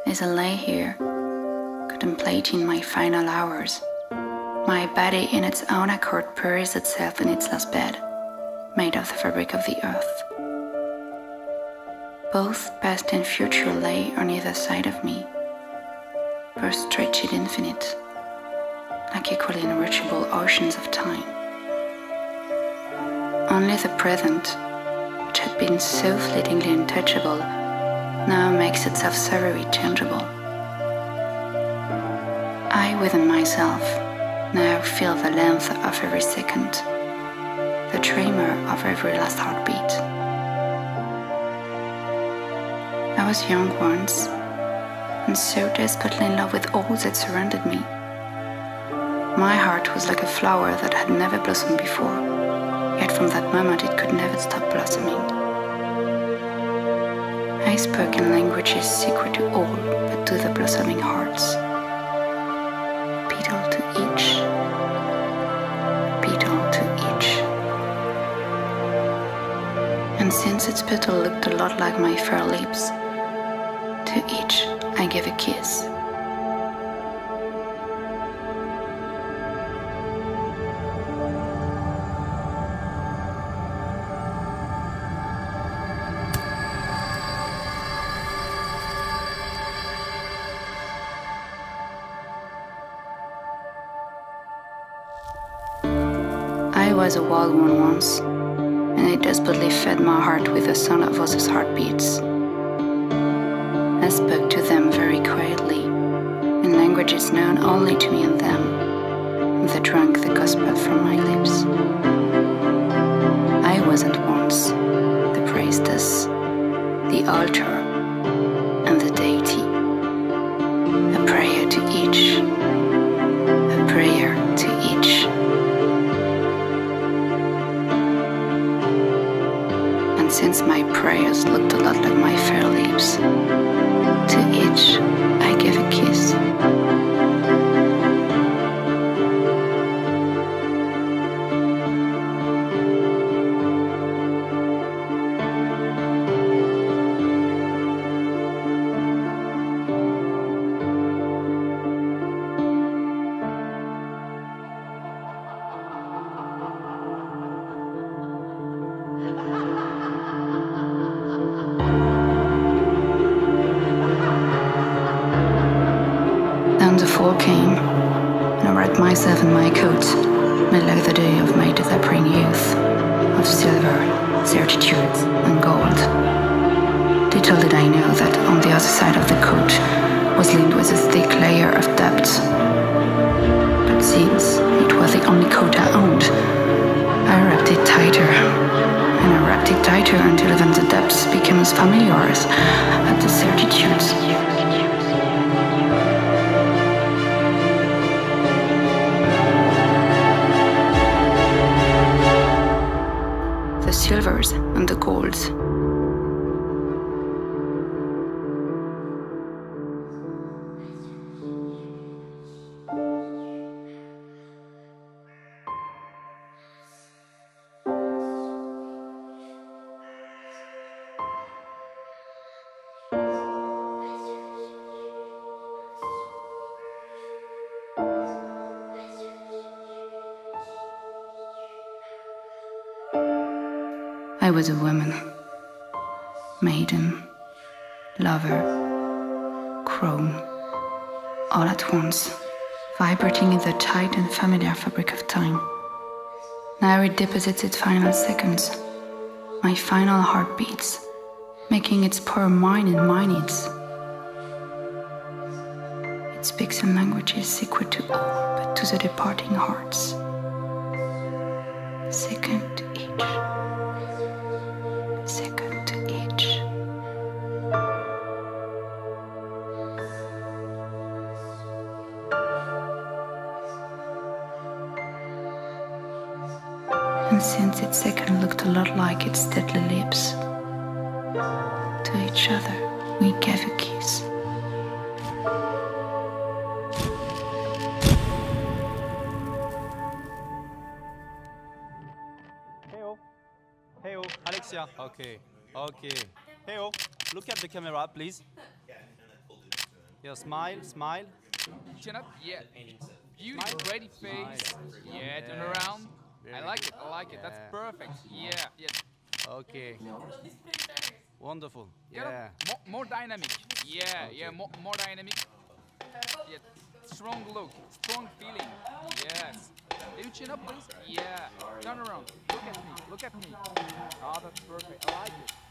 as I lay here, contemplating my final hours, my body in its own accord buries itself in its last bed, made of the fabric of the earth. Both past and future lay on either side of me, both stretched infinite, like equally unreachable oceans of time. Only the present, which had been so fleetingly untouchable, now makes itself so very tangible. I within myself now feel the length of every second, the tremor of every last heartbeat. I was young once, and so desperately in love with all that surrounded me. My heart was like a flower that had never blossomed before, yet from that moment it could never stop blossoming. I spoke in languages secret to all but to the blossoming hearts. Petal to each, petal to each. And since its petal looked a lot like my fair lips, to each I gave a kiss. I was a wild one once, and I desperately fed my heart with the sound of others' heartbeats. I spoke to them very quietly, in languages known only to me and them, and they drank the gospel from my lips. I wasn't once the priestess, the altar, and the deity. A prayer to each, a prayer to each. And since my prayers looked a lot like my fair lips, to each I gave a kiss. The fall came, and I wrapped myself in my coat, made like the day of my disappearing youth, of silver, certitude, and gold. Little did I know that on the other side of the coat was lined with a thick layer of debt. But since it was the only coat I owned, I wrapped it tighter, and I wrapped it tighter until even the depths became as familiar as the certitudes. The silvers and the golds. I was a woman, maiden, lover, crone, all at once, vibrating in the tight and familiar fabric of time. Now it deposits its final seconds, my final heartbeats, making its power mine and mine its. It speaks in languages secret to all but to the departing hearts. Second to each. Second to each. And since its second looked a lot like its deadly lips, to each other we gave a kiss. Hey, Alexia. Okay. Hey, look at the camera, please. Yeah, smile, smile. Chin up, yeah. Beautiful, ready face. Yeah, turn around. I like it, I like it. That's perfect. Yeah, yeah. Okay. Wonderful. Get Yeah. up. More dynamic. Yeah, yeah, more dynamic. Yeah. Strong look, strong feeling. Yes. Can you chin up, please? Yeah. Turn around. Look at me. Look at me. Oh, that's perfect. I like it.